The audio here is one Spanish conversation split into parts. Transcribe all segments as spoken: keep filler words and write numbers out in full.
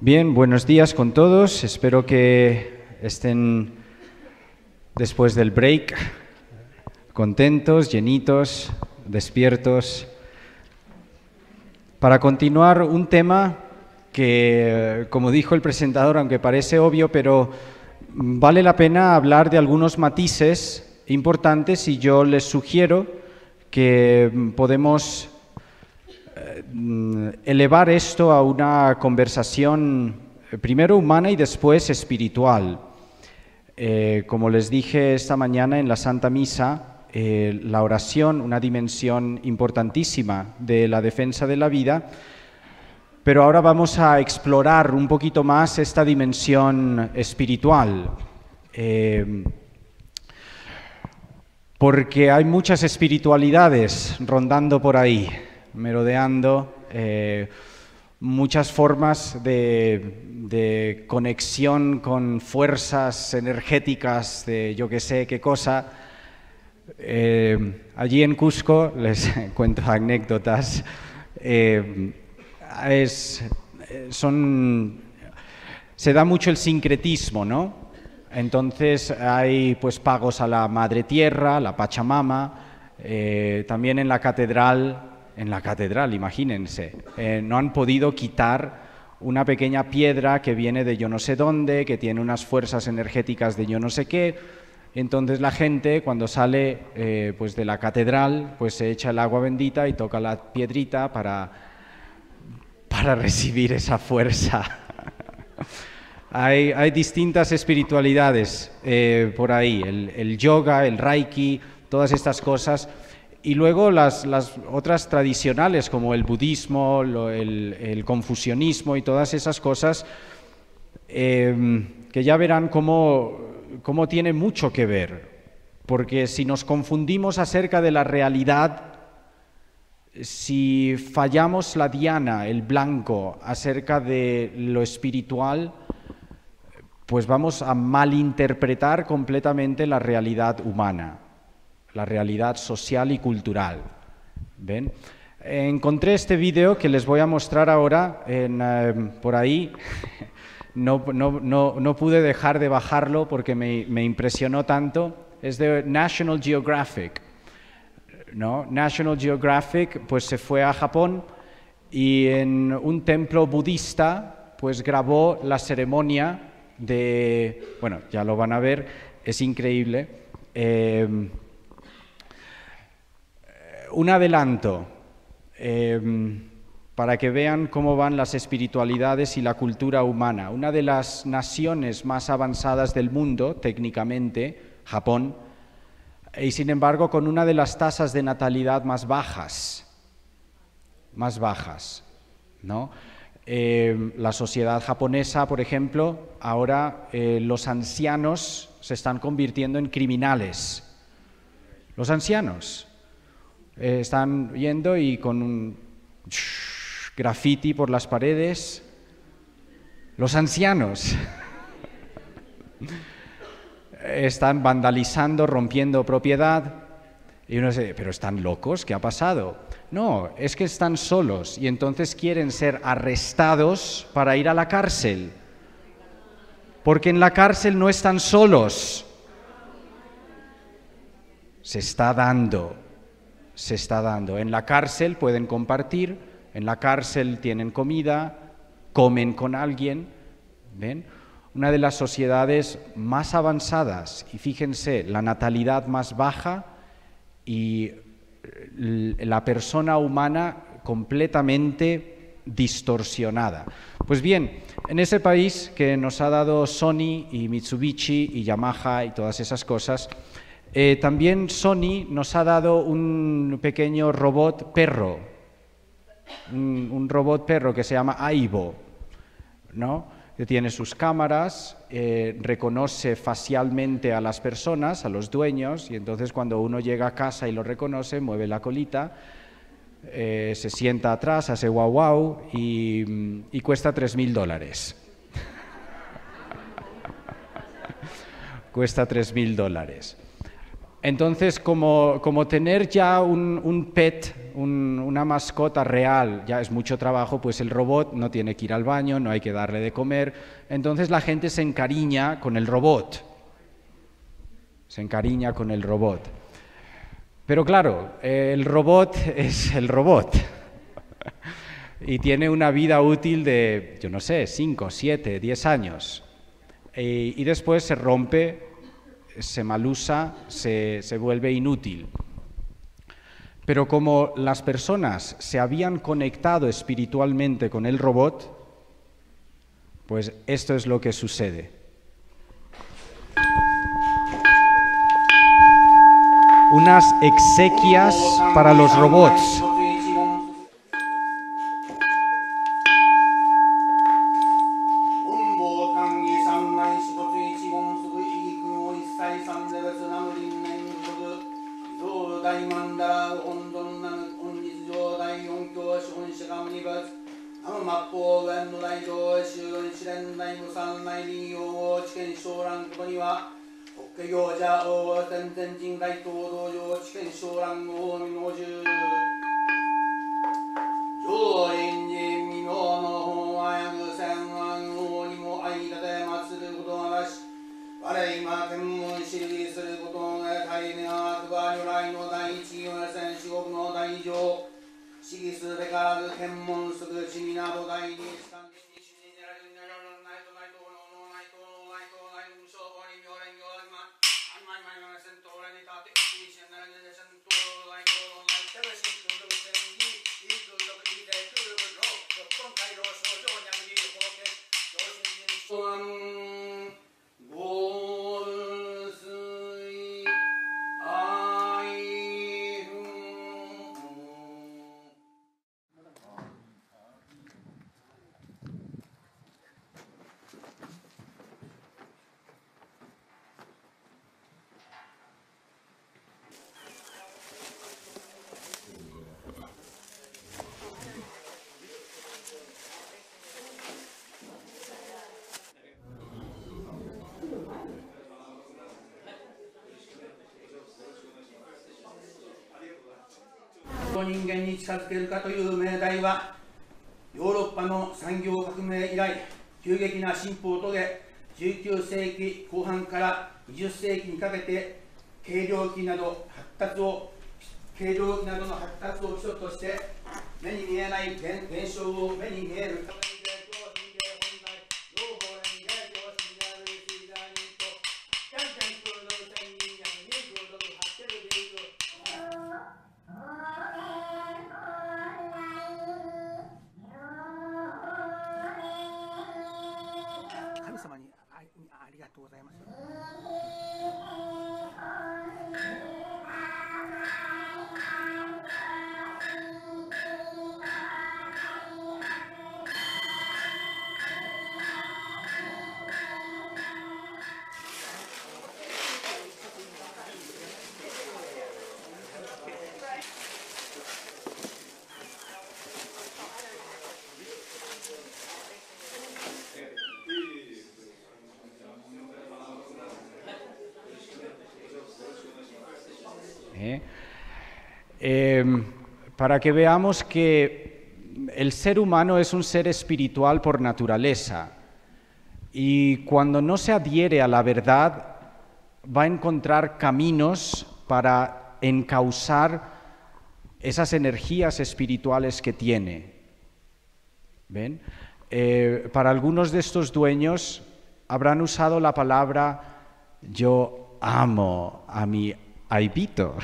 Bien, buenos días con todos. Espero que estén después del break contentos, llenitos, despiertos. Para continuar un tema que, como dijo el presentador, aunque parece obvio, pero vale la pena hablar de algunos matices importantes y yo les sugiero que podemos elevar esto a una conversación primero humana y después espiritual. Eh, como les dije esta mañana en la Santa Misa, eh, la oración, una dimensión importantísima de la defensa de la vida, pero ahora vamos a explorar un poquito más esta dimensión espiritual, eh, porque hay muchas espiritualidades rondando por ahí, merodeando, eh, muchas formas de, de conexión con fuerzas energéticas de yo que sé qué cosa. Eh, allí en Cusco, les cuento anécdotas, eh, es, son, se da mucho el sincretismo, ¿no? Entonces hay pues pagos a la Madre Tierra, la Pachamama, eh, también en la catedral. En la catedral, imagínense, eh, no han podido quitar una pequeña piedra que viene de yo no sé dónde, que tiene unas fuerzas energéticas de yo no sé qué. Entonces la gente cuando sale eh, pues de la catedral, pues se echa el agua bendita y toca la piedrita para, para recibir esa fuerza. hay, hay distintas espiritualidades eh, por ahí, el, el yoga, el reiki, todas estas cosas. Y luego las, las otras tradicionales como el budismo, lo, el, el confucianismo y todas esas cosas, eh, que ya verán cómo, cómo tiene mucho que ver. Porque si nos confundimos acerca de la realidad, si fallamos la diana, el blanco, acerca de lo espiritual, pues vamos a malinterpretar completamente la realidad humana, la realidad social y cultural. ¿Ven? Encontré este vídeo que les voy a mostrar ahora en, eh, por ahí. No, no, no, no pude dejar de bajarlo porque me, me impresionó tanto. Es de National Geographic, ¿no? National Geographic pues se fue a Japón y en un templo budista pues grabó la ceremonia de... Bueno, ya lo van a ver, es increíble. Eh, Un adelanto eh, para que vean cómo van las espiritualidades y la cultura humana. Una de las naciones más avanzadas del mundo, técnicamente, Japón, y sin embargo con una de las tasas de natalidad más bajas, más bajas, ¿no? Eh, la sociedad japonesa, por ejemplo, ahora eh, los ancianos se están convirtiendo en criminales. Los ancianos. Eh, están yendo y con un graffiti por las paredes. Los ancianos están vandalizando, rompiendo propiedad. Y uno dice, ¿pero están locos? ¿Qué ha pasado? No, es que están solos y entonces quieren ser arrestados para ir a la cárcel. Porque en la cárcel no están solos. Se está dando. Se está dando. En la cárcel pueden compartir, en la cárcel tienen comida, comen con alguien, ¿ven? Una de las sociedades más avanzadas, y fíjense, la natalidad más baja y la persona humana completamente distorsionada. Pues bien, en ese país que nos ha dado Sony y Mitsubishi y Yamaha y todas esas cosas, Eh, también Sony nos ha dado un pequeño robot perro, un, un robot perro que se llama Aibo, ¿no? Que tiene sus cámaras, eh, reconoce facialmente a las personas, a los dueños, y entonces cuando uno llega a casa y lo reconoce, mueve la colita, eh, se sienta atrás, hace guau guau y, y cuesta tres mil dólares. Cuesta tres mil dólares. Entonces, como, como tener ya un, un pet un, una mascota real ya es mucho trabajo, pues el robot no tiene que ir al baño, no hay que darle de comer, entonces la gente se encariña con el robot, se encariña con el robot. Pero claro, el robot es el robot y tiene una vida útil de, yo no sé, cinco, siete, diez años y, y después se rompe, se malusa, se, se vuelve inútil. Pero como las personas se habían conectado espiritualmente con el robot, pues esto es lo que sucede. Unas exequias para los robots. ¿Eh? Eh, para que veamos que el ser humano es un ser espiritual por naturaleza y cuando no se adhiere a la verdad va a encontrar caminos para encauzar esas energías espirituales que tiene. ¿Ven? Eh, para algunos de estos dueños habrán usado la palabra yo amo a mi Aibito,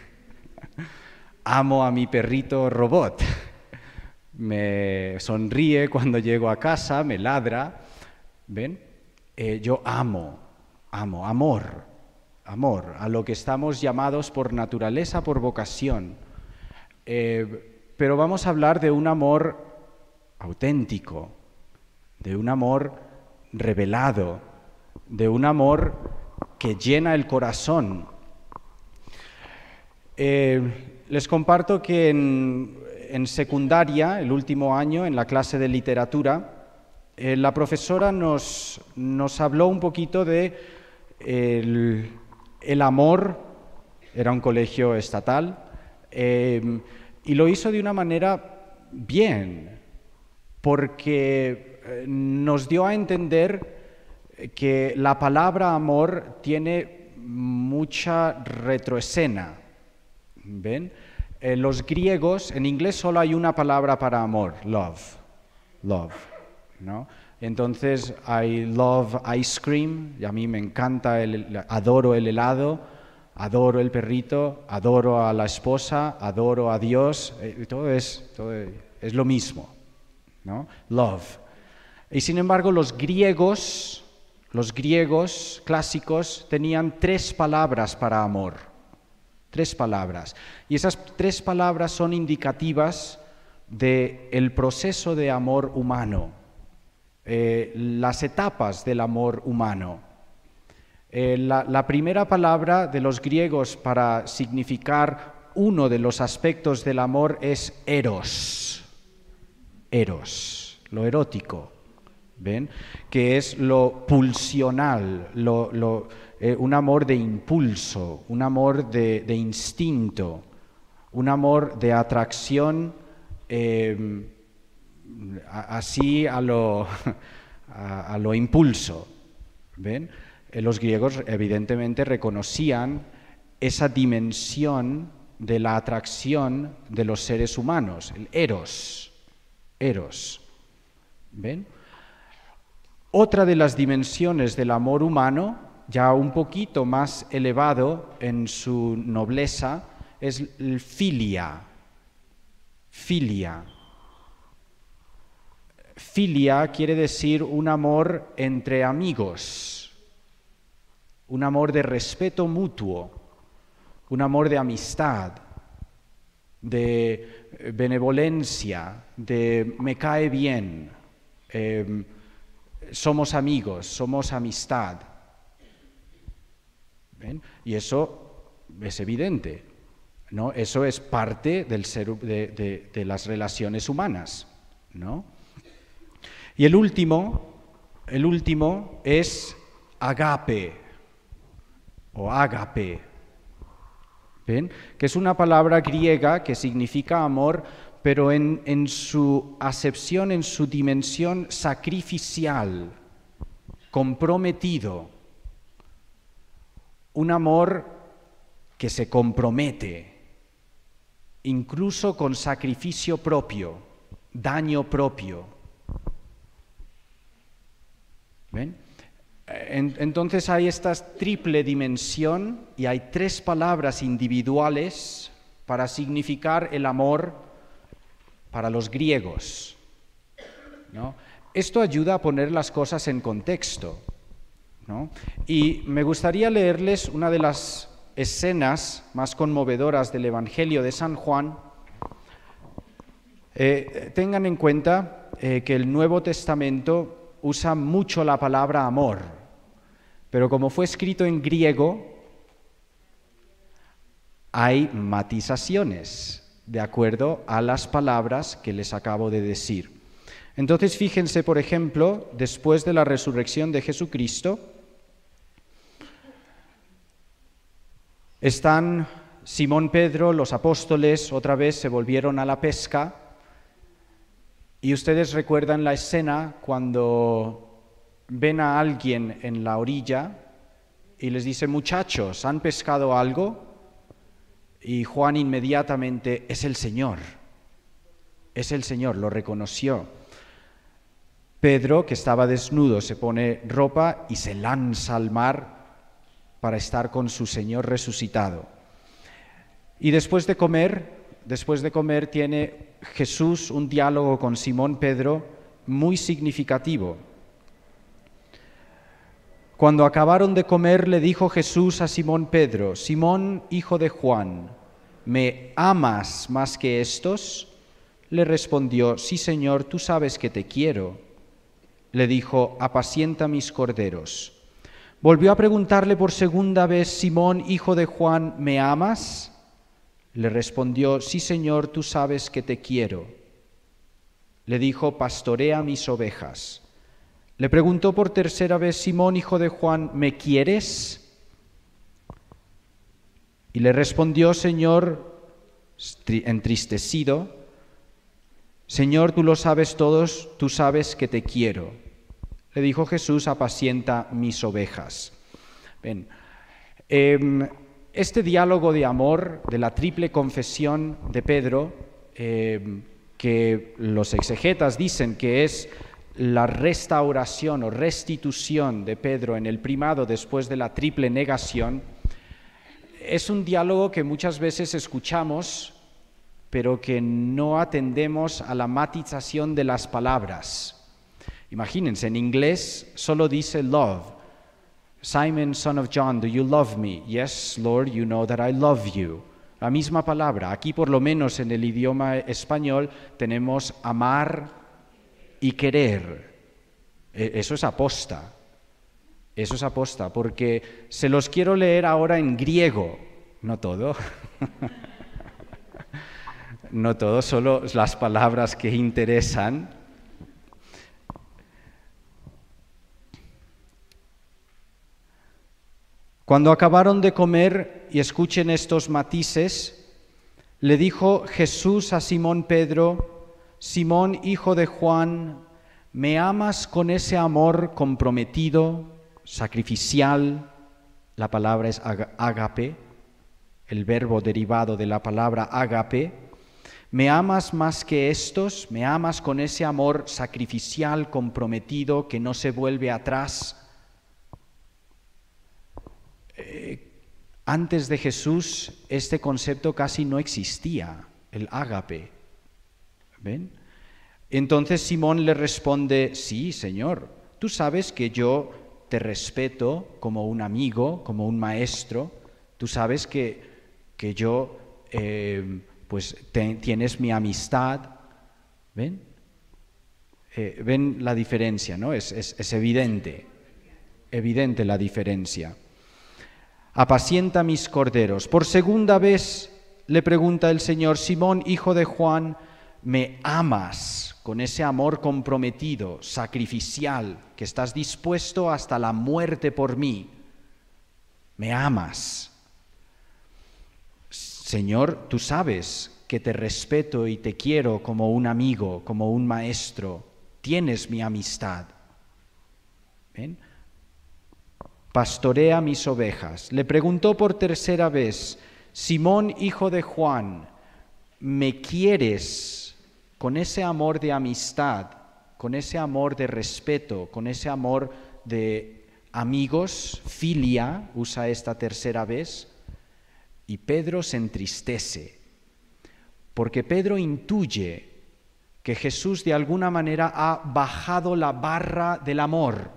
amo a mi perrito robot, me sonríe cuando llego a casa, me ladra, ¿ven? Eh, yo amo, amo, amor, amor, a lo que estamos llamados por naturaleza, por vocación. Eh, pero vamos a hablar de un amor auténtico, de un amor revelado, de un amor que llena el corazón. Eh, les comparto que en, en secundaria, el último año, en la clase de literatura, eh, la profesora nos, nos habló un poquito de el, el amor, era un colegio estatal, eh, y lo hizo de una manera bien, porque nos dio a entender que la palabra amor tiene mucha retroescena. ¿Ven? Eh, los griegos, en inglés solo hay una palabra para amor, love, love, ¿no? Entonces hay love ice cream, y a mí me encanta, el, adoro el helado, adoro el perrito, adoro a la esposa, adoro a Dios, eh, todo, es, todo es lo mismo, ¿no? Love. Y sin embargo los griegos, los griegos clásicos tenían tres palabras para amor, tres palabras. Y esas tres palabras son indicativas del proceso de amor humano. Eh, las etapas del amor humano. Eh, la, la primera palabra de los griegos para significar uno de los aspectos del amor es eros, eros, lo erótico, ¿ven? Que es lo pulsional, lo, lo, eh, un amor de impulso, un amor de, de instinto, un amor de atracción eh, así a lo, a, a lo impulso, ¿ven? Los griegos evidentemente reconocían esa dimensión de la atracción de los seres humanos, el eros, eros, ¿ven? Otra de las dimensiones del amor humano, ya un poquito más elevado en su nobleza, es el filia, filia. Filia quiere decir un amor entre amigos, un amor de respeto mutuo, un amor de amistad, de benevolencia, de me cae bien, eh, somos amigos, somos amistad. ¿Ven? Y eso es evidente, ¿no? Eso es parte del ser, de, de, de las relaciones humanas, ¿no? Y el último, el último es agape o ágape, ¿ven? Que es una palabra griega que significa amor, pero en, en su acepción, en su dimensión sacrificial, comprometido, un amor que se compromete, incluso con sacrificio propio, daño propio. ¿Ven? Entonces hay esta triple dimensión y hay tres palabras individuales para significar el amor para los griegos, ¿no? Esto ayuda a poner las cosas en contexto, ¿no? Y me gustaría leerles una de las escenas más conmovedoras del Evangelio de San Juan. Eh, tengan en cuenta eh, que el Nuevo Testamento usa mucho la palabra amor, pero como fue escrito en griego, hay matizaciones de acuerdo a las palabras que les acabo de decir. Entonces, fíjense, por ejemplo, después de la resurrección de Jesucristo, están Simón Pedro, los apóstoles, otra vez se volvieron a la pesca. Y ustedes recuerdan la escena cuando ven a alguien en la orilla y les dice, muchachos, ¿han pescado algo? Y Juan inmediatamente, es el Señor, es el Señor, lo reconoció. Pedro, que estaba desnudo, se pone ropa y se lanza al mar para estar con su Señor resucitado. Y después de comer, después de comer tiene Jesús un diálogo con Simón Pedro muy significativo. Cuando acabaron de comer, le dijo Jesús a Simón Pedro, Simón, hijo de Juan, ¿me amas más que estos? Le respondió, sí, Señor, tú sabes que te quiero. Le dijo, apacienta mis corderos. Volvió a preguntarle por segunda vez, Simón, hijo de Juan, ¿me amas? Le respondió, sí, Señor, tú sabes que te quiero. Le dijo, pastorea mis ovejas. Le preguntó por tercera vez, Simón, hijo de Juan, ¿me quieres? Y le respondió, Señor, entristecido. Señor, tú lo sabes todos, tú sabes que te quiero. Le dijo Jesús, apacienta mis ovejas. Ven, eh, este diálogo de amor, de la triple confesión de Pedro, eh, que los exegetas dicen que es la restauración o restitución de Pedro en el primado después de la triple negación, es un diálogo que muchas veces escuchamos, pero que no atendemos a la matización de las palabras. Imagínense, en inglés solo dice love. Simon, son of John, do you love me? Yes, Lord, you know that I love you. La misma palabra. Aquí, por lo menos en el idioma español, tenemos amar y querer. Eso es aposta. Eso es aposta, porque se los quiero leer ahora en griego. No todo. No todo, solo las palabras que interesan. Cuando acabaron de comer, y escuchen estos matices, le dijo Jesús a Simón Pedro: Simón, hijo de Juan, ¿me amas con ese amor comprometido, sacrificial? La palabra es ágape, el verbo derivado de la palabra ágape. ¿Me amas más que estos? ¿Me amas con ese amor sacrificial, comprometido, que no se vuelve atrás? Eh, antes de Jesús este concepto casi no existía, el ágape. ¿Ven? Entonces Simón le responde: sí, Señor, tú sabes que yo te respeto como un amigo, como un maestro, tú sabes que, que yo... Eh, pues te, tienes mi amistad. ¿Ven? Eh, ¿Ven la diferencia, no? Es, es, es evidente, evidente la diferencia. Apacienta mis corderos. Por segunda vez le pregunta el Señor: Simón, hijo de Juan, ¿me amas con ese amor comprometido, sacrificial, que estás dispuesto hasta la muerte por mí? ¿Me amas? Señor, tú sabes que te respeto y te quiero como un amigo, como un maestro. Tienes mi amistad. ¿Ven? Pastorea mis ovejas. Le preguntó por tercera vez: Simón, hijo de Juan, ¿me quieres con ese amor de amistad, con ese amor de respeto, con ese amor de amigos? Filia, usa esta tercera vez. Y Pedro se entristece, porque Pedro intuye que Jesús de alguna manera ha bajado la barra del amor.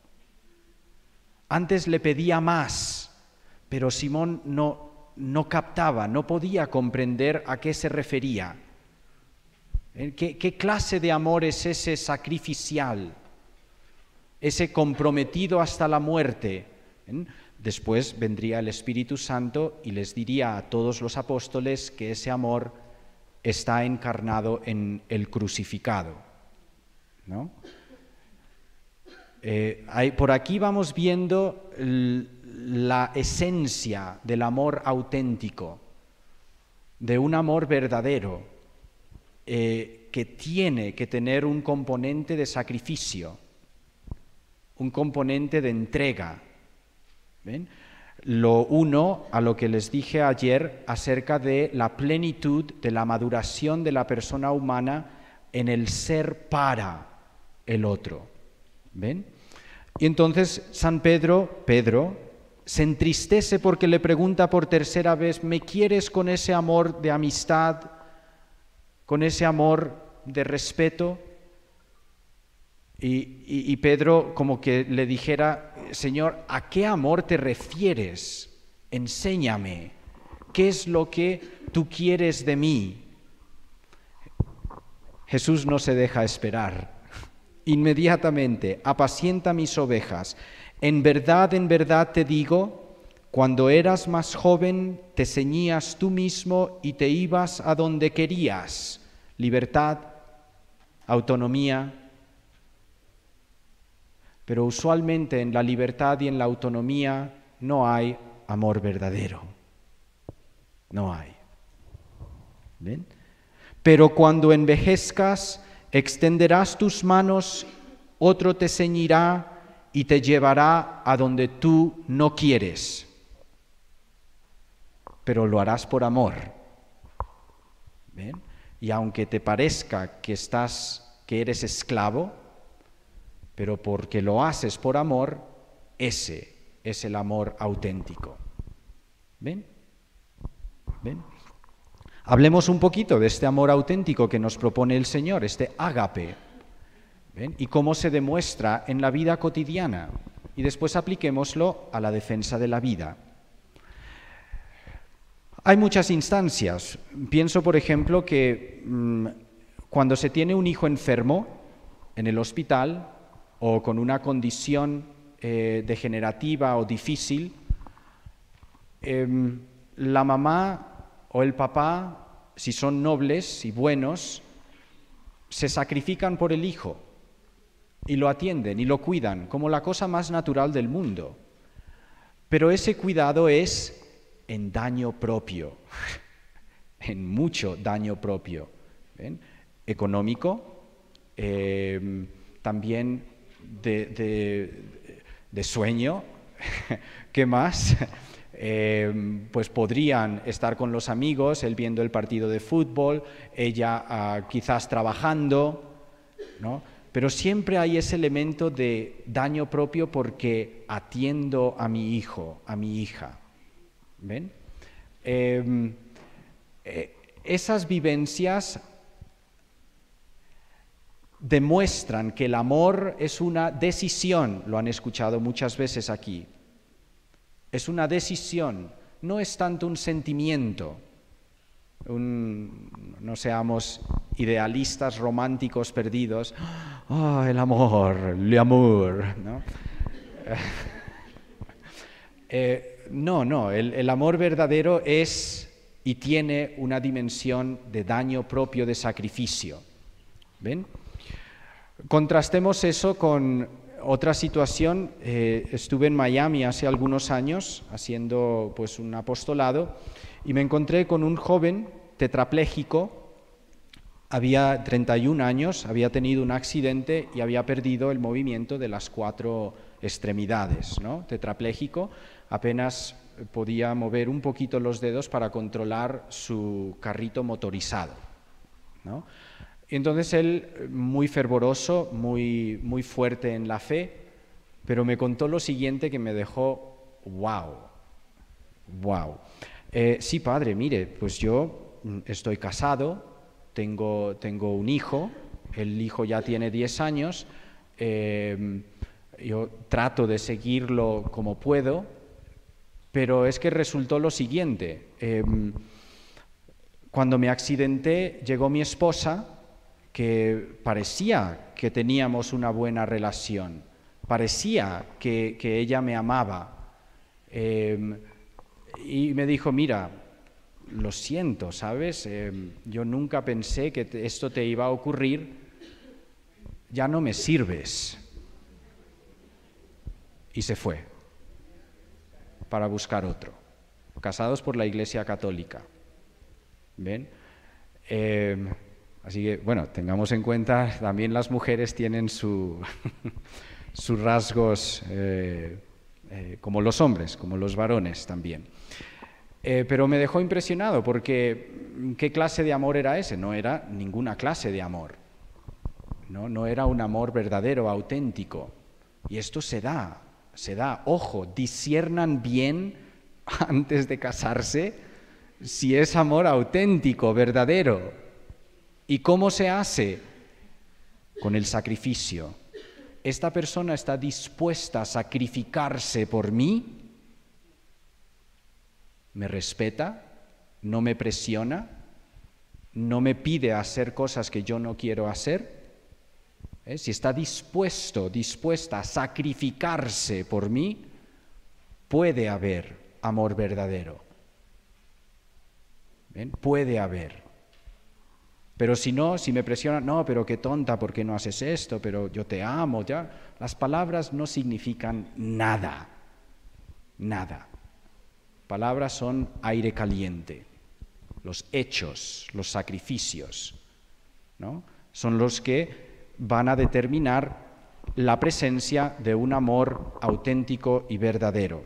Antes le pedía más, pero Simón no, no captaba, no podía comprender a qué se refería. ¿Qué, qué clase de amor es ese sacrificial, ese comprometido hasta la muerte? ¿Eh? Después vendría el Espíritu Santo y les diría a todos los apóstoles que ese amor está encarnado en el crucificado, ¿no? Eh, hay, por aquí vamos viendo la esencia del amor auténtico, de un amor verdadero, eh, que tiene que tener un componente de sacrificio, un componente de entrega. ¿Ven? Lo uno a lo que les dije ayer acerca de la plenitud de la maduración de la persona humana en el ser para el otro. ¿Ven? Y entonces San Pedro, Pedro, se entristece porque le pregunta por tercera vez: ¿me quieres con ese amor de amistad, con ese amor de respeto? Y, y, y Pedro como que le dijera: Señor, ¿a qué amor te refieres? Enséñame. ¿Qué es lo que tú quieres de mí? Jesús no se deja esperar. Inmediatamente: apacienta mis ovejas. En verdad, en verdad te digo, cuando eras más joven te ceñías tú mismo y te ibas a donde querías. Libertad, autonomía. Pero usualmente en la libertad y en la autonomía no hay amor verdadero. No hay. ¿Ven? Pero cuando envejezcas, extenderás tus manos, otro te ceñirá y te llevará a donde tú no quieres. Pero lo harás por amor. ¿Ven? Y aunque te parezca que estás, que eres esclavo, pero porque lo haces por amor, ese es el amor auténtico. ¿Ven? ¿Ven? Hablemos un poquito de este amor auténtico que nos propone el Señor, este ágape. ¿Ven? Y cómo se demuestra en la vida cotidiana. Y después apliquémoslo a la defensa de la vida. Hay muchas instancias. Pienso, por ejemplo, que mmm, cuando se tiene un hijo enfermo en el hospital o con una condición eh, degenerativa o difícil, eh, la mamá o el papá, si son nobles y buenos, se sacrifican por el hijo y lo atienden y lo cuidan como la cosa más natural del mundo. Pero ese cuidado es en daño propio, en mucho daño propio, ¿ven? Económico, eh, también de, de, de sueño, ¿qué más? Eh, pues podrían estar con los amigos, él viendo el partido de fútbol, ella uh, quizás trabajando, ¿no? Pero siempre hay ese elemento de daño propio porque atiendo a mi hijo, a mi hija. ¿Ven? Eh, eh, esas vivencias demuestran que el amor es una decisión, lo han escuchado muchas veces aquí. Es una decisión, no es tanto un sentimiento. Un, no seamos idealistas románticos perdidos. ¡Oh, el amor, el amor! ¿No? eh, no, no, el, el amor verdadero es y tiene una dimensión de daño propio, de sacrificio. ¿Ven? Contrastemos eso con otra situación. Eh, estuve en Miami hace algunos años haciendo pues un apostolado y me encontré con un joven tetrapléjico, había treinta y un años, había tenido un accidente y había perdido el movimiento de las cuatro extremidades, ¿no? Tetrapléjico, apenas podía mover un poquito los dedos para controlar su carrito motorizado, ¿no? Y entonces él, muy fervoroso, muy, muy fuerte en la fe, pero me contó lo siguiente que me dejó, wow, wow. Eh, sí, padre, mire, pues yo estoy casado, tengo, tengo un hijo, el hijo ya tiene diez años, eh, yo trato de seguirlo como puedo, pero es que resultó lo siguiente. Eh, cuando me accidenté, llegó mi esposa, que parecía que teníamos una buena relación, parecía que, que ella me amaba, eh, y me dijo, mira, lo siento, ¿sabes? Eh, yo nunca pensé que te, esto te iba a ocurrir, ya no me sirves. Y se fue para buscar otro, casados por la Iglesia Católica. ¿Ven? Eh, así que, bueno, tengamos en cuenta, también las mujeres tienen su, sus rasgos eh, eh, como los hombres, como los varones también. Eh, pero me dejó impresionado porque ¿qué clase de amor era ese? No era ninguna clase de amor, no, no era un amor verdadero, auténtico. Y esto se da, se da, ojo, disciernan bien antes de casarse si es amor auténtico, verdadero. ¿Y cómo se hace? Con el sacrificio. ¿Esta persona está dispuesta a sacrificarse por mí? ¿Me respeta? ¿No me presiona? ¿No me pide hacer cosas que yo no quiero hacer? ¿Eh? Si está dispuesto, dispuesta a sacrificarse por mí, puede haber amor verdadero. ¿Ven? Puede haber. Pero si no, si me presiona, no, pero qué tonta, ¿por qué no haces esto? Pero yo te amo, ya. Las palabras no significan nada, nada. Palabras son aire caliente. los hechos, los sacrificios, ¿no? Son los que van a determinar la presencia de un amor auténtico y verdadero.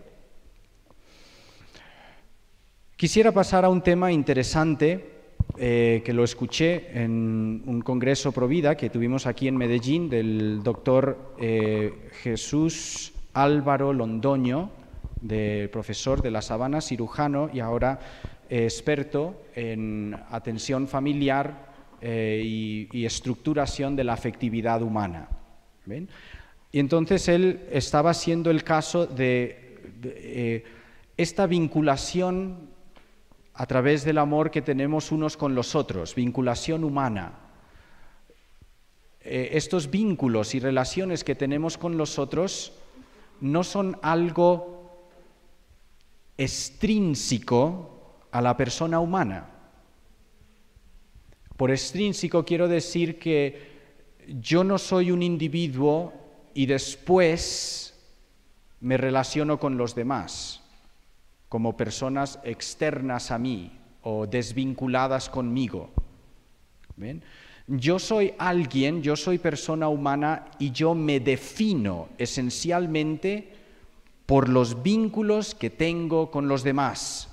Quisiera pasar a un tema interesante eh, que lo escuché en un congreso Provida que tuvimos aquí en Medellín del doctor eh, Jesús Álvaro Londoño, de profesor de La Sabana, cirujano y ahora eh, experto en atención familiar eh, y, y estructuración de la afectividad humana. ¿Ven? Y entonces él estaba haciendo el caso de, de eh, esta vinculación a través del amor que tenemos unos con los otros, vinculación humana. Eh, estos vínculos y relaciones que tenemos con los otros no son algo extrínseco a la persona humana. Por extrínseco quiero decir que yo no soy un individuo y después me relaciono con los demás como personas externas a mí o desvinculadas conmigo. ¿Ven? Yo soy alguien, yo soy persona humana y yo me defino esencialmente por los vínculos que tengo con los demás.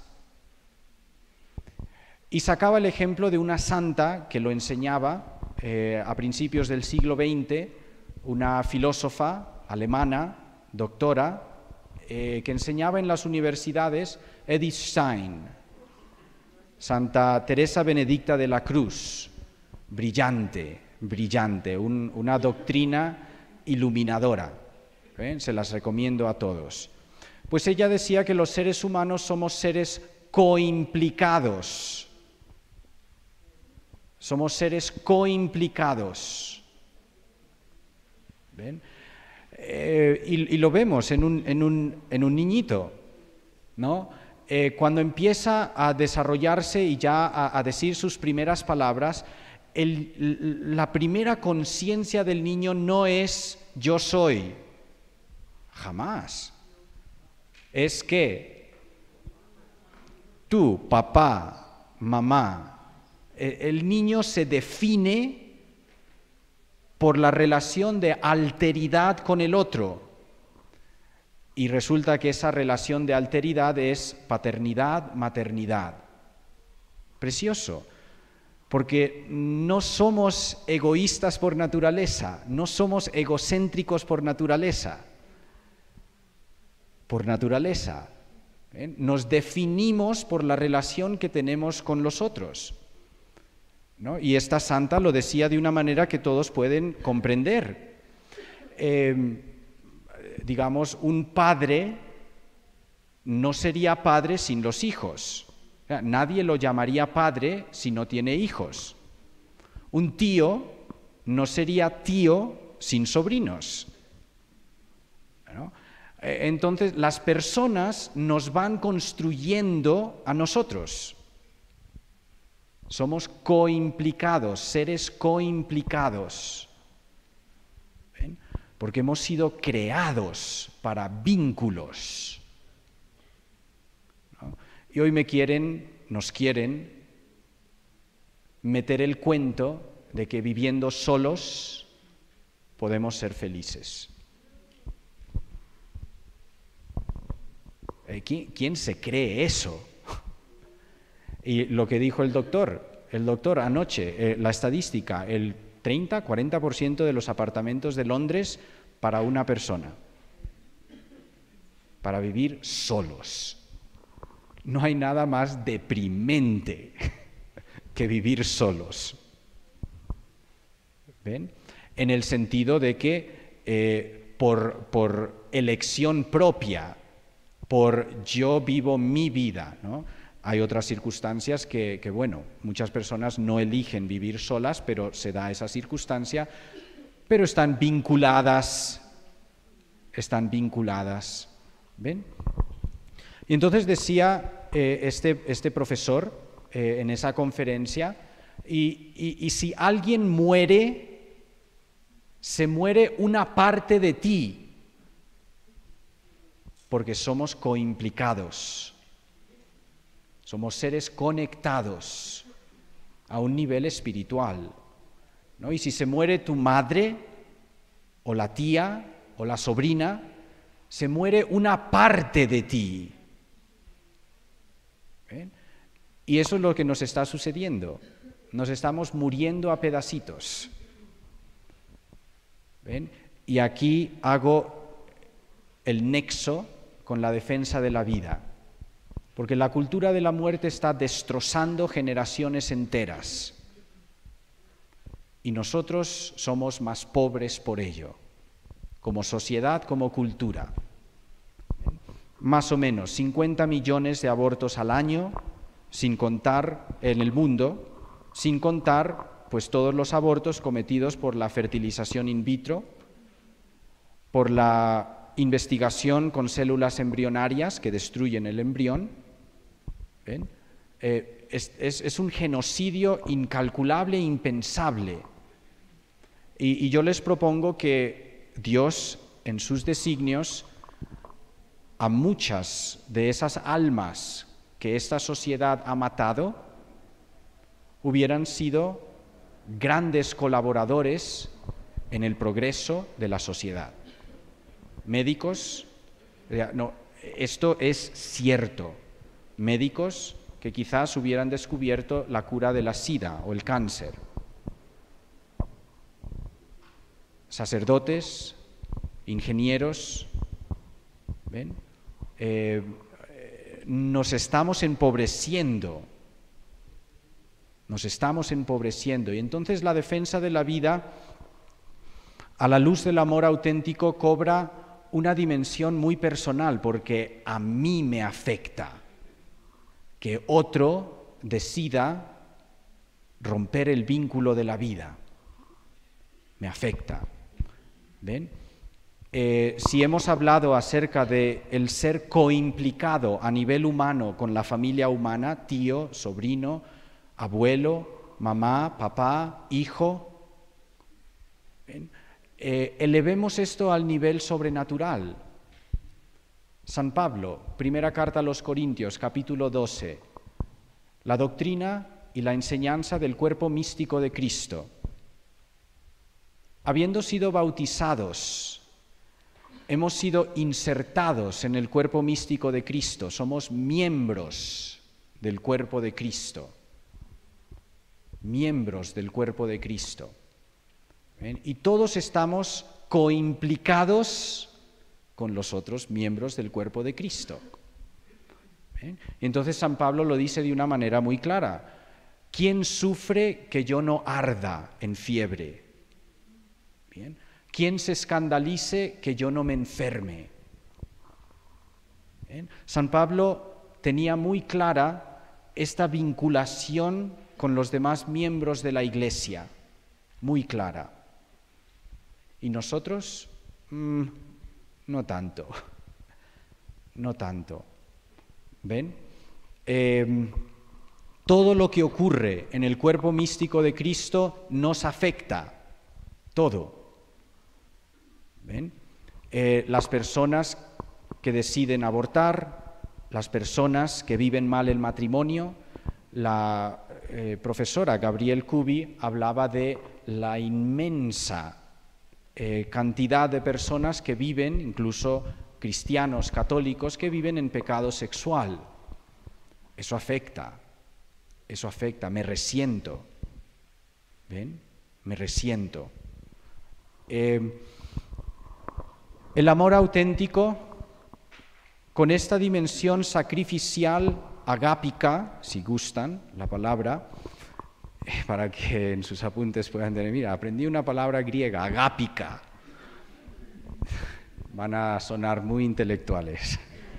Y sacaba el ejemplo de una santa que lo enseñaba eh, a principios del siglo veinte, una filósofa alemana, doctora, eh, que enseñaba en las universidades, Edith Stein, Santa Teresa Benedicta de la Cruz, brillante, brillante, un, una doctrina iluminadora. ¿Eh? Se las recomiendo a todos. Pues ella decía que los seres humanos somos seres coimplicados. Somos seres coimplicados. ¿Ven? Eh, y, y lo vemos en un, en un, en un niñito, ¿no? Eh, cuando empieza a desarrollarse y ya a, a decir sus primeras palabras, el, la primera conciencia del niño no es yo soy. Jamás. Es que tú, papá, mamá, el niño se define por la relación de alteridad con el otro. Y resulta que esa relación de alteridad es paternidad, maternidad. Precioso, porque no somos egoístas por naturaleza, no somos egocéntricos por naturaleza. Por naturaleza. ¿eh? Nos definimos por la relación que tenemos con los otros. ¿no? Y esta santa lo decía de una manera que todos pueden comprender. Eh, digamos, un padre no sería padre sin los hijos. O sea, nadie lo llamaría padre si no tiene hijos. Un tío no sería tío sin sobrinos. ¿no? Entonces, las personas nos van construyendo a nosotros. Somos coimplicados, seres coimplicados. ¿Ven? Porque hemos sido creados para vínculos. ¿no? Y hoy me quieren, nos quieren meter el cuento de que viviendo solos podemos ser felices. ¿Quién, quién se cree eso? Y lo que dijo el doctor, el doctor anoche, eh, la estadística, el treinta a cuarenta por ciento de los apartamentos de Londres para una persona, para vivir solos. No hay nada más deprimente que vivir solos. ¿Ven? En el sentido de que eh, por, por elección propia, por yo vivo mi vida, ¿no? Hay otras circunstancias que, que, bueno, muchas personas no eligen vivir solas, pero se da esa circunstancia, pero están vinculadas, están vinculadas, ¿ven? Y entonces decía eh, este, este profesor eh, en esa conferencia, y, y, y si alguien muere, se muere una parte de ti, porque somos coimplicados. somos seres conectados a un nivel espiritual, ¿no? Y si se muere tu madre, o la tía, o la sobrina, se muere una parte de ti. ¿Ven? Y eso es lo que nos está sucediendo. Nos estamos muriendo a pedacitos. ¿Ven? Y aquí hago el nexo con la defensa de la vida. Porque la cultura de la muerte está destrozando generaciones enteras. Y nosotros somos más pobres por ello, como sociedad, como cultura. Más o menos cincuenta millones de abortos al año, sin contar en el mundo, sin contar pues todos los abortos cometidos por la fertilización in vitro, por la investigación con células embrionarias que destruyen el embrión. ¿Ven? Eh, es, es, es un genocidio incalculable e impensable. Y, y yo les propongo que Dios, en sus designios, a muchas de esas almas que esta sociedad ha matado, hubieran sido grandes colaboradores en el progreso de la sociedad. Médicos, no, esto es cierto. Médicos que quizás hubieran descubierto la cura de la sida o el cáncer. Sacerdotes, ingenieros, ¿ven? Eh, nos estamos empobreciendo, nos estamos empobreciendo. Y entonces la defensa de la vida, a la luz del amor auténtico, cobra una dimensión muy personal, porque a mí me afecta que otro decida romper el vínculo de la vida. Me afecta. ¿Ven? Eh, si hemos hablado acerca de el ser coimplicado a nivel humano con la familia humana, tío, sobrino, abuelo, mamá, papá, hijo, ¿ven? Eh, elevemos esto al nivel sobrenatural. San Pablo, primera carta a los Corintios, capítulo doce, la doctrina y la enseñanza del cuerpo místico de Cristo. Habiendo sido bautizados, hemos sido insertados en el cuerpo místico de Cristo, somos miembros del cuerpo de Cristo, miembros del cuerpo de Cristo. ¿Ven? Y todos estamos coimplicados con los otros miembros del cuerpo de Cristo. ¿Ven? Y entonces San Pablo lo dice de una manera muy clara. ¿Quién sufre que yo no arda en fiebre? ¿Bien? ¿Quién se escandalice que yo no me enferme? ¿Bien? San Pablo tenía muy clara esta vinculación con los demás miembros de la Iglesia, muy clara. ¿Y nosotros? Mm, no tanto, no tanto. ¿Ven? Eh, todo lo que ocurre en el cuerpo místico de Cristo nos afecta, todo. ¿Ven? Eh, las personas que deciden abortar, las personas que viven mal el matrimonio. La eh, profesora Gabrielle Kubi hablaba de la inmensa eh, cantidad de personas que viven, incluso cristianos católicos, que viven en pecado sexual. Eso afecta, eso afecta, me resiento. ¿Ven? Me resiento. Eh, El amor auténtico, con esta dimensión sacrificial, agápica, si gustan la palabra, para que en sus apuntes puedan tener, mira, aprendí una palabra griega, agápica. Van a sonar muy intelectuales.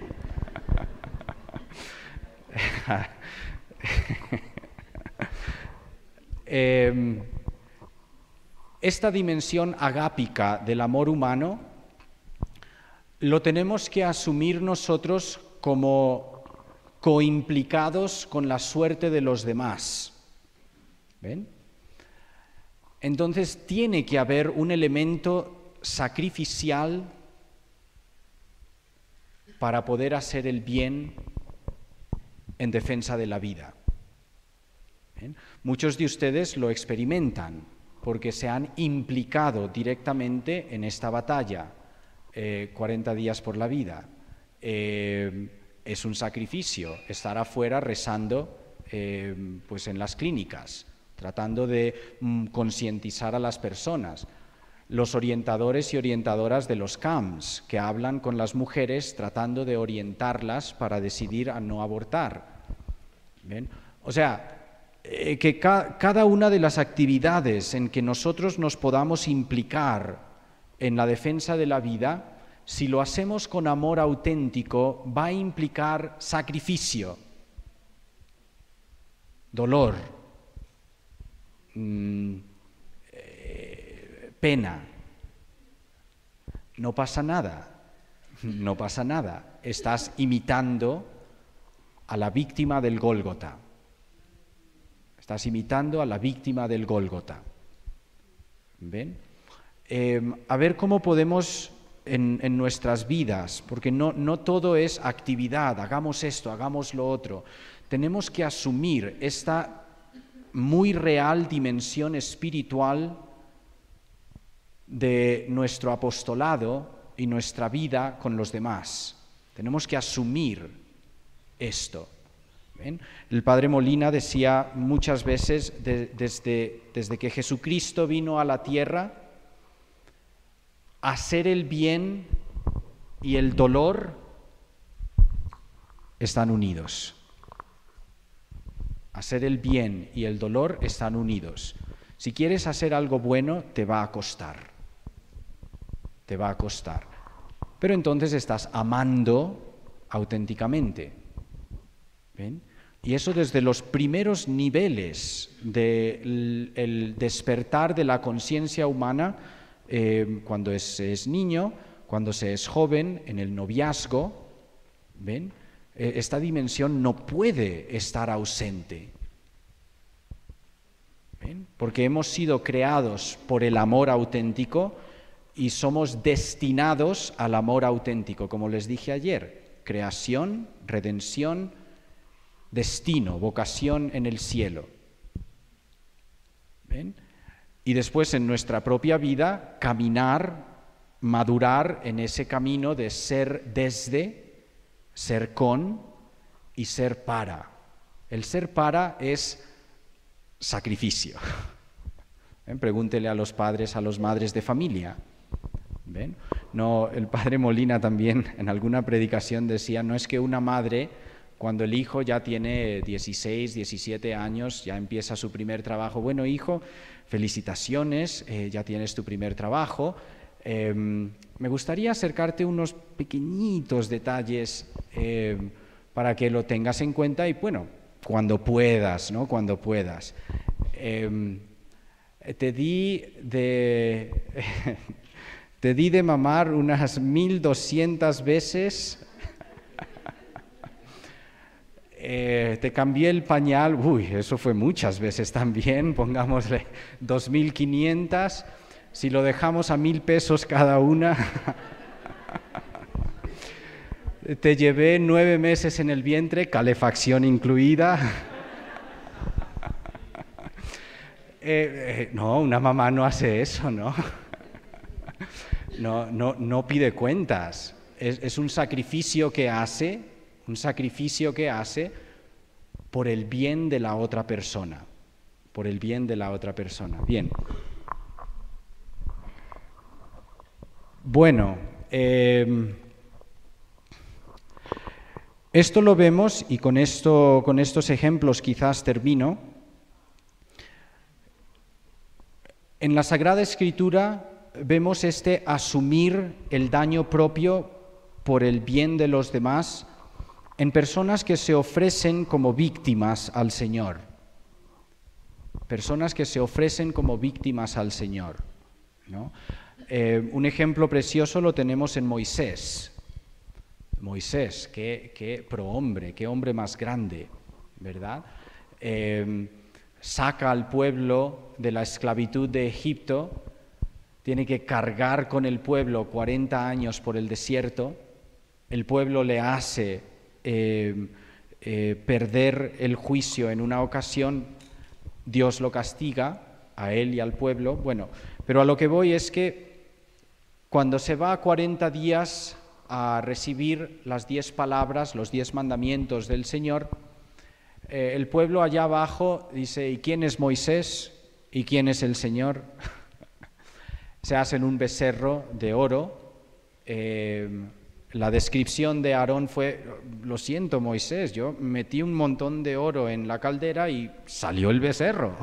eh, esta dimensión agápica del amor humano lo tenemos que asumir nosotros como coimplicados con la suerte de los demás. ¿Ven? Entonces tiene que haber un elemento sacrificial para poder hacer el bien en defensa de la vida. ¿Bien? Muchos de ustedes lo experimentan porque se han implicado directamente en esta batalla, eh, cuarenta días por la vida. Eh, es un sacrificio estar afuera rezando eh, pues en las clínicas, tratando de mm, concientizar a las personas. Los orientadores y orientadoras de los camps que hablan con las mujeres tratando de orientarlas para decidir a no abortar. ¿Bien? O sea, eh, que ca cada una de las actividades en que nosotros nos podamos implicar en la defensa de la vida, si lo hacemos con amor auténtico, va a implicar sacrificio, dolor, mmm, eh, pena. No pasa nada, no pasa nada. Estás imitando a la víctima del Gólgota. Estás imitando a la víctima del Gólgota. ¿Ven? Eh, a ver cómo podemos en, en nuestras vidas, porque no, no todo es actividad, hagamos esto, hagamos lo otro. Tenemos que asumir esta muy real dimensión espiritual de nuestro apostolado y nuestra vida con los demás. Tenemos que asumir esto. ¿Ven? El padre Molina decía muchas veces, de, desde, desde que Jesucristo vino a la tierra, hacer el bien y el dolor están unidos. Hacer el bien y el dolor están unidos. Si quieres hacer algo bueno, te va a costar. Te va a costar. Pero entonces estás amando auténticamente. ¿Ven? Y eso desde los primeros niveles del el despertar de la conciencia humana, eh, cuando es, se es niño, cuando se es joven, en el noviazgo, ¿ven? Eh, esta dimensión no puede estar ausente. ¿Ven? Porque hemos sido creados por el amor auténtico y somos destinados al amor auténtico, como les dije ayer. Creación, redención, destino, vocación en el cielo. ¿Ven? Y después en nuestra propia vida, caminar, madurar en ese camino de ser desde, ser con y ser para. El ser para es sacrificio. ¿Ven? Pregúntele a los padres, a las madres de familia. ¿Ven? No, el padre Molina también en alguna predicación decía, no es que una madre, cuando el hijo ya tiene dieciséis, diecisiete años, ya empieza su primer trabajo, bueno hijo, felicitaciones, eh, ya tienes tu primer trabajo, eh, me gustaría acercarte unos pequeñitos detalles eh, para que lo tengas en cuenta y bueno, cuando puedas, ¿no? Cuando puedas. Eh, te di de... Te di de mamar unas mil doscientas veces, eh, te cambié el pañal, uy, eso fue muchas veces también, pongámosle dos mil quinientas, si lo dejamos a mil pesos cada una, te llevé nueve meses en el vientre, calefacción incluida. eh, eh, no, una mamá no hace eso, ¿no? No, no, no pide cuentas, es, es un sacrificio que hace, un sacrificio que hace por el bien de la otra persona, por el bien de la otra persona. Bien. Bueno, eh, esto lo vemos y con, esto, con estos ejemplos quizás termino. En la Sagrada Escritura vemos este asumir el daño propio por el bien de los demás en personas que se ofrecen como víctimas al Señor. Personas que se ofrecen como víctimas al Señor, ¿no? Eh, un ejemplo precioso lo tenemos en Moisés. Moisés, qué, qué prohombre, qué hombre más grande, ¿verdad? Eh, saca al pueblo de la esclavitud de Egipto. Tiene que cargar con el pueblo cuarenta años por el desierto, el pueblo le hace eh, eh, perder el juicio en una ocasión, Dios lo castiga a él y al pueblo. Bueno, pero a lo que voy es que cuando se va cuarenta días a recibir las diez palabras, los diez mandamientos del Señor, eh, el pueblo allá abajo dice, ¿y quién es Moisés? ¿Y quién es el Señor? Se hacen un becerro de oro. Eh, la descripción de Aarón fue, lo siento Moisés, yo metí un montón de oro en la caldera y salió el becerro.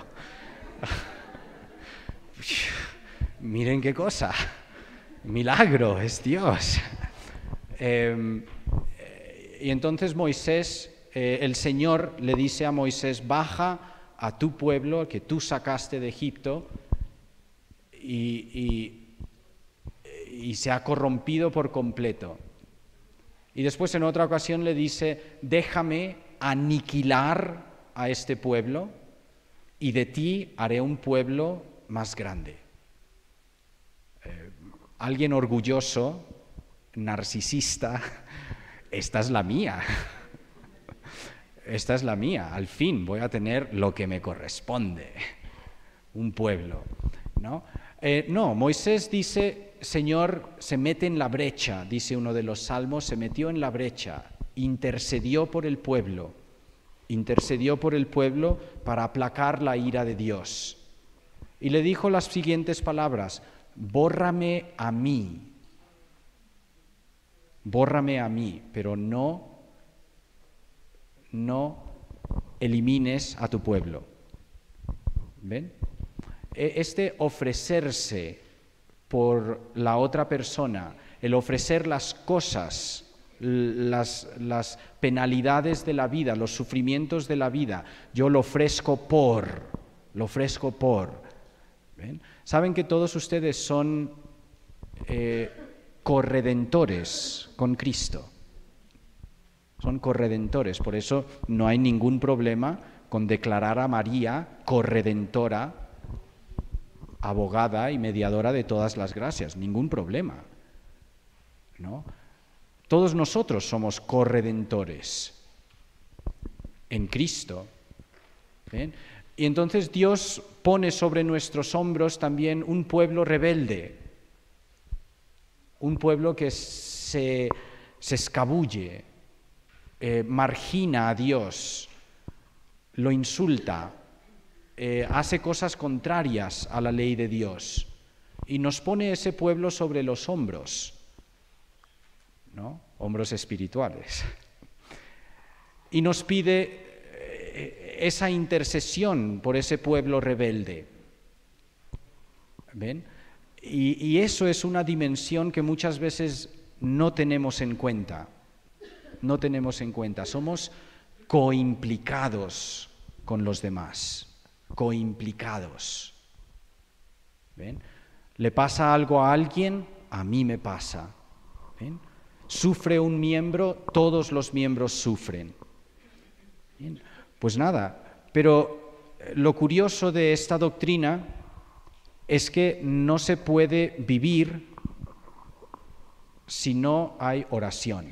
Miren qué cosa, milagro, es Dios. Eh, y entonces Moisés, eh, el Señor le dice a Moisés, baja a tu pueblo que tú sacaste de Egipto y, y, y se ha corrompido por completo. Y después en otra ocasión le dice, déjame aniquilar a este pueblo y de ti haré un pueblo más grande. Eh, alguien orgulloso, narcisista, esta es la mía. Esta es la mía, al fin voy a tener lo que me corresponde, un pueblo, ¿no? Eh, no, Moisés dice, Señor, se mete en la brecha, dice uno de los salmos, se metió en la brecha, intercedió por el pueblo, intercedió por el pueblo para aplacar la ira de Dios. Y le dijo las siguientes palabras, bórrame a mí, bórrame a mí, pero no no elimines a tu pueblo. ¿Ven? Este ofrecerse por la otra persona, el ofrecer las cosas, las, las penalidades de la vida, los sufrimientos de la vida, yo lo ofrezco por, lo ofrezco por. ¿Ven? Saben que todos ustedes son eh, corredentores con Cristo. Son corredentores, por eso no hay ningún problema con declarar a María corredentora, abogada y mediadora de todas las gracias, ningún problema, ¿no? Todos nosotros somos corredentores en Cristo. ¿Ven? Y entonces Dios pone sobre nuestros hombros también un pueblo rebelde, un pueblo que se, se escabulle, Eh, margina a Dios, lo insulta, eh, hace cosas contrarias a la ley de Dios y nos pone ese pueblo sobre los hombros, ¿no? Hombros espirituales. Y nos pide eh, esa intercesión por ese pueblo rebelde. ¿Ven? Y, y eso es una dimensión que muchas veces no tenemos en cuenta. No tenemos en cuenta, somos coimplicados con los demás, coimplicados. ¿Ven? ¿Le pasa algo a alguien? A mí me pasa. ¿Ven? ¿Sufre un miembro? Todos los miembros sufren. ¿Bien? Pues nada, pero lo curioso de esta doctrina es que no se puede vivir si no hay oración.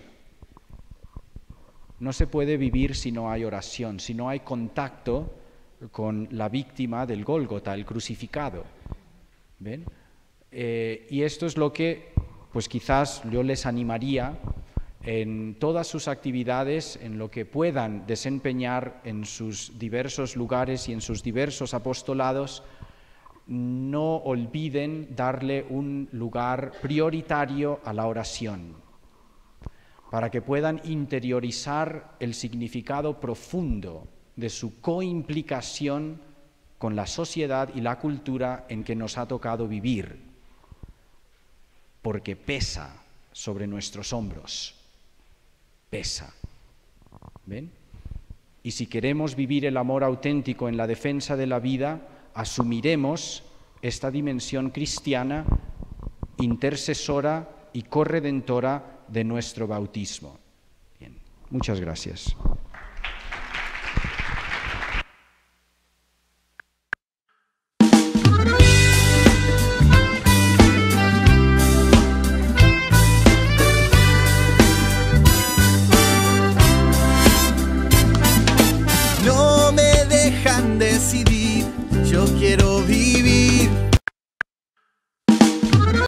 No se puede vivir si no hay oración, si no hay contacto con la víctima del Gólgota, el crucificado. ¿Ven? Eh, y esto es lo que, pues quizás yo les animaría en todas sus actividades, en lo que puedan desempeñar en sus diversos lugares y en sus diversos apostolados, no olviden darle un lugar prioritario a la oración, para que puedan interiorizar el significado profundo de su coimplicación con la sociedad y la cultura en que nos ha tocado vivir, porque pesa sobre nuestros hombros, pesa. ¿Ven? Y si queremos vivir el amor auténtico en la defensa de la vida, asumiremos esta dimensión cristiana, intercesora y corredentora de nuestro bautismo. Bien, muchas gracias. quiero